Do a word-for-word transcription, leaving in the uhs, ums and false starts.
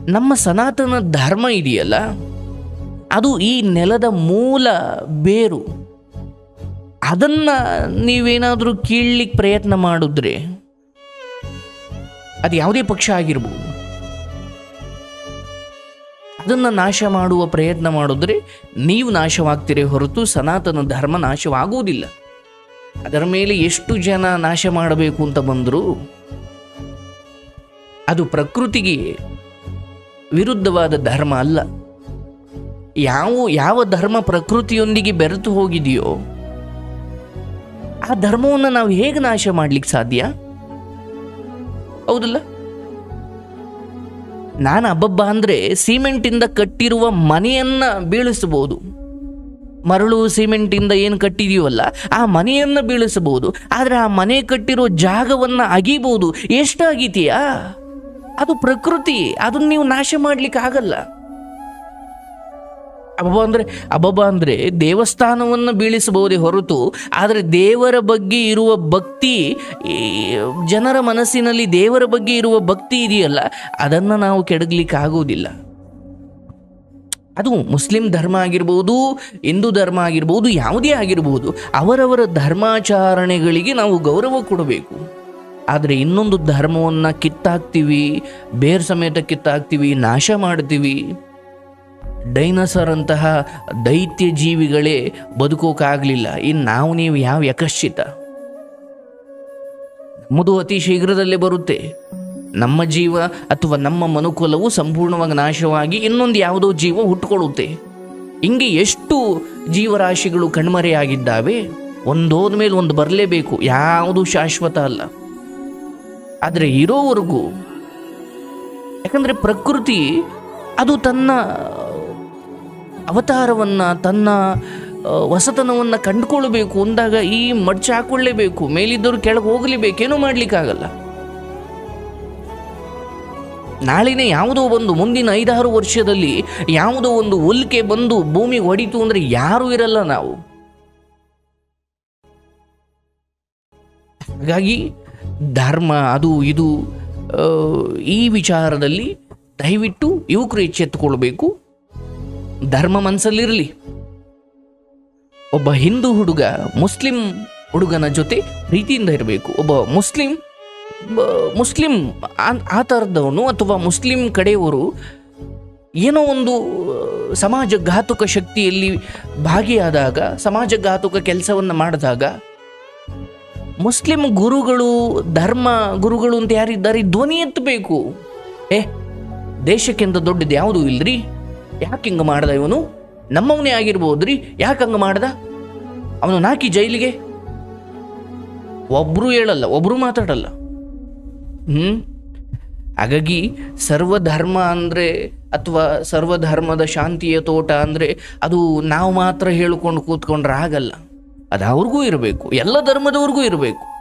ನಮ್ಮ ಸನಾತನ ಧರ್ಮ ಇದೆಯಲ್ಲ, ಅದು ಈ ನೆಲದ ಮೂಲ ಬೇರು. ಅದನ್ನು ನೀವೇನಾದರೂ ಕೀಳ್ಲಿಕ್ಕೆ ಪ್ರಯತ್ನ ಮಾಡಿದ್ರೆ, ಅದು ಯಾವುದೇ ಪಕ್ಷ ಆಗಿರ್ಬೋದು, ಅದನ್ನು ನಾಶ ಮಾಡುವ ಪ್ರಯತ್ನ ಮಾಡಿದ್ರೆ ನೀವು ನಾಶವಾಗ್ತೀರಿ ಹೊರತು ಸನಾತನ ಧರ್ಮ ನಾಶವಾಗುವುದಿಲ್ಲ. ಅದರ ಮೇಲೆ ಎಷ್ಟು ಜನ ನಾಶ ಮಾಡಬೇಕು ಅಂತ ಬಂದರೂ ಅದು ಪ್ರಕೃತಿಗೆ ವಿರುದ್ಧವಾದ ಧರ್ಮ ಅಲ್ಲ. ಯಾವ ಯಾವ ಧರ್ಮ ಪ್ರಕೃತಿಯೊಂದಿಗೆ ಬೆರೆತು ಹೋಗಿದೆಯೋ ಆ ಧರ್ಮವನ್ನು ನಾವು ಹೇಗೆ ನಾಶ ಮಾಡ್ಲಿಕ್ಕೆ ಸಾಧ್ಯ? ಹೌದಲ್ಲ? ನಾನು ಅಬ್ಬಬ್ಬ ಅಂದರೆ ಸಿಮೆಂಟಿಂದ ಕಟ್ಟಿರುವ ಮನೆಯನ್ನು ಬೀಳಿಸಬಹುದು, ಮರಳು ಸಿಮೆಂಟಿಂದ ಏನು ಕಟ್ಟಿದೀವಲ್ಲ ಆ ಮನೆಯನ್ನು ಬೀಳಿಸಬಹುದು, ಆದರೆ ಆ ಮನೆ ಕಟ್ಟಿರೋ ಜಾಗವನ್ನು ಅಗಿಬಹುದು. ಎಷ್ಟು ಅಗಿತೀಯಾ? ಅದು ಪ್ರಕೃತಿ, ಅದನ್ನು ನೀವು ನಾಶ ಮಾಡ್ಲಿಕ್ಕೆ ಆಗಲ್ಲ. ಅಬ್ಬಬ್ಬ ಅಂದರೆ ಅಬ್ಬಬ್ಬ ಅಂದರೆ ದೇವಸ್ಥಾನವನ್ನು ಬೀಳಿಸಬಹುದೇ ಹೊರತು, ಆದರೆ ದೇವರ ಬಗ್ಗೆ ಇರುವ ಭಕ್ತಿ, ಜನರ ಮನಸ್ಸಿನಲ್ಲಿ ದೇವರ ಬಗ್ಗೆ ಇರುವ ಭಕ್ತಿ ಇದೆಯಲ್ಲ, ಅದನ್ನು ನಾವು ಕೆಡಗಲಿಕ್ಕೆ ಆಗುವುದಿಲ್ಲ. ಅದು ಮುಸ್ಲಿಂ ಧರ್ಮ ಆಗಿರ್ಬೋದು, ಹಿಂದೂ ಧರ್ಮ ಆಗಿರ್ಬೋದು, ಯಾವುದೇ ಆಗಿರ್ಬೋದು, ಅವರವರ ಧರ್ಮಾಚರಣೆಗಳಿಗೆ ನಾವು ಗೌರವ ಕೊಡಬೇಕು. ಆದರೆ ಇನ್ನೊಂದು ಧರ್ಮವನ್ನು ಕಿತ್ತಾಕ್ತೀವಿ, ಬೇರ್ ಸಮೇತ ಕಿತ್ತಾಕ್ತೀವಿ, ನಾಶ ಮಾಡ್ತೀವಿ. ಡೈನೋಸರ್ ಅಂತಹ ದೈತ್ಯ ಜೀವಿಗಳೇ ಬದುಕೋಕ್ಕಾಗಲಿಲ್ಲ, ಇನ್ನು ನಾವು ನೀವು ಯಾವ ಯಕಶ್ಚಿತ? ನಮ್ಮದು ಅತಿ ಶೀಘ್ರದಲ್ಲೇ ಬರುತ್ತೆ. ನಮ್ಮ ಜೀವ ಅಥವಾ ನಮ್ಮ ಮನುಕುಲವು ಸಂಪೂರ್ಣವಾಗಿ ನಾಶವಾಗಿ ಇನ್ನೊಂದು ಯಾವುದೋ ಜೀವ ಹುಟ್ಟುಕೊಳ್ಳುತ್ತೆ. ಹಿಂಗೆ ಎಷ್ಟು ಜೀವರಾಶಿಗಳು ಕಣ್ಮರೆಯಾಗಿದ್ದಾವೆ. ಒಂದೋದ ಮೇಲೆ ಒಂದು ಬರಲೇಬೇಕು, ಯಾವುದು ಶಾಶ್ವತ ಅಲ್ಲ. ಆದರೆ ಇರೋವರೆಗೂ, ಯಾಕಂದರೆ ಪ್ರಕೃತಿ ಅದು ತನ್ನ ಅವತಾರವನ್ನು, ತನ್ನ ಹೊಸತನವನ್ನು ಕಂಡುಕೊಳ್ಬೇಕು ಅಂದಾಗ ಈ ಮಡ್ಚ ಹಾಕೊಳ್ಳೇಬೇಕು, ಮೇಲಿದ್ದವರು ಕೆಳಗೆ ಹೋಗಲೇಬೇಕು, ಏನೂ ಮಾಡಲಿಕ್ಕಾಗಲ್ಲ. ನಾಳಿನೇ ಯಾವುದೋ ಒಂದು ಮುಂದಿನ ಐದಾರು ವರ್ಷದಲ್ಲಿ ಯಾವುದೋ ಒಂದು ಉಲ್ಕೆ ಬಂದು ಭೂಮಿಗೆ ಹೊಡಿತು ಅಂದರೆ ಯಾರೂ ಇರಲ್ಲ ನಾವು. ಹಾಗಾಗಿ ಧರ್ಮ ಅದು ಇದು ಈ ವಿಚಾರದಲ್ಲಿ ದಯವಿಟ್ಟು ಯುವಕರು ಎಚ್ಚೆತ್ತುಕೊಳ್ಬೇಕು. ಧರ್ಮ ಮನಸ್ಸಲ್ಲಿರಲಿ. ಒಬ್ಬ ಹಿಂದೂ ಹುಡುಗ ಮುಸ್ಲಿಂ ಹುಡುಗನ ಜೊತೆ ಪ್ರೀತಿಯಿಂದ ಇರಬೇಕು. ಒಬ್ಬ ಮುಸ್ಲಿಂ ಮುಸ್ಲಿಂ ಆ ಥರದವನು ಅಥವಾ ಮುಸ್ಲಿಂ ಕಡೆಯವರು ಏನೋ ಒಂದು ಸಮಾಜ ಘಾತುಕ ಶಕ್ತಿಯಲ್ಲಿ ಭಾಗಿಯಾದಾಗ, ಸಮಾಜ ಘಾತುಕ ಕೆಲಸವನ್ನು ಮಾಡಿದಾಗ, ಮುಸ್ಲಿಂ ಗುರುಗಳು, ಧರ್ಮ ಗುರುಗಳು ಅಂತ ಯಾರಿದ್ದಾರೆ, ಧ್ವನಿ ಎತ್ತಬೇಕು. ಏ ದೇಶಕ್ಕಿಂತ ದೊಡ್ಡದು ಯಾವುದೂ ಇಲ್ರಿ, ಯಾಕೆ ಹಿಂಗೆ ಮಾಡ್ದ ಇವನು? ನಮ್ಮವನೇ ಆಗಿರ್ಬೋದ್ರಿ, ಯಾಕೆ ಹಂಗೆ ಮಾಡ್ದ? ಅವನು ನಾಕಿ ಜೈಲಿಗೆ. ಒಬ್ಬರು ಹೇಳಲ್ಲ, ಒಬ್ಬರು ಮಾತಾಡಲ್ಲ. ಹ್ಞೂ ಹಾಗಾಗಿ ಸರ್ವಧರ್ಮ ಅಂದರೆ ಅಥವಾ ಸರ್ವಧರ್ಮದ ಶಾಂತಿಯ ತೋಟ ಅಂದರೆ ಅದು ನಾವು ಮಾತ್ರ ಹೇಳಿಕೊಂಡು ಕೂತ್ಕೊಂಡ್ರೆ ಆಗಲ್ಲ. ಅದು ಅವ್ರಿಗೂ ಇರಬೇಕು, ಎಲ್ಲ ಧರ್ಮದವ್ರಿಗೂ ಇರಬೇಕು.